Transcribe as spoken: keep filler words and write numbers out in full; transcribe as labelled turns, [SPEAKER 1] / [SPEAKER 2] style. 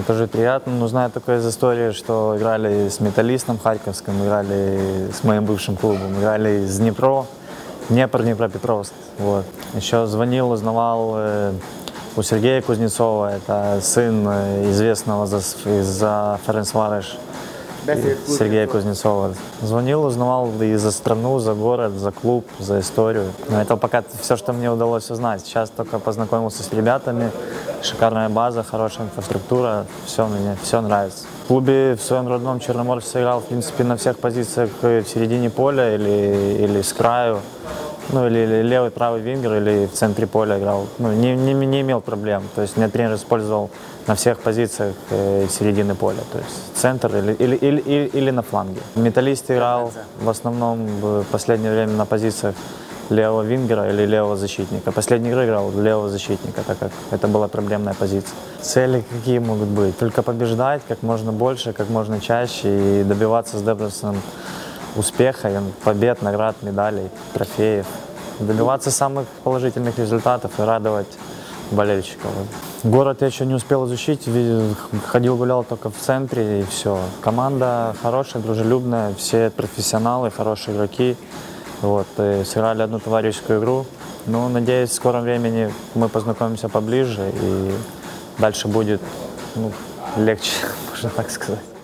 [SPEAKER 1] тоже приятно, но знаю только из истории, что играли с Металлистом Харьковским, играли с моим бывшим клубом, играли с Днепро, Днепр, Днепропетровск. Вот. Еще звонил, узнавал э, у Сергея Кузнецова, это сын э, известного из-за Ференцвареш Сергея Кузнецова. Звонил, узнавал и за страну, за город, за клуб, за историю. Но это пока все, что мне удалось узнать. Сейчас только познакомился с ребятами. Шикарная база, хорошая инфраструктура. Все мне, все нравится. В клубе в своем родном Черноморце играл, в принципе, на всех позициях в середине поля или, или с краю. Ну, или, или левый, правый вингер, или в центре поля играл. Ну, не, не, не имел проблем. То есть меня тренер использовал на всех позициях э, середины поля. То есть центр или, или, или, или, или на фланге. Металлист играл в основном в последнее время на позициях левого вингера или левого защитника. Последней игры играл левого защитника, так как это была проблемная позиция. Цели какие могут быть? Только побеждать как можно больше, как можно чаще и добиваться с Дебреценом успеха, побед, наград, медалей, трофеев. Добиваться самых положительных результатов и радовать болельщиков. Город я еще не успел изучить, ходил, гулял только в центре и все. Команда хорошая, дружелюбная, все профессионалы, хорошие игроки. Вот, и сыграли одну товарищескую игру. Ну, надеюсь, в скором времени мы познакомимся поближе и дальше будет ну, легче, можно так сказать.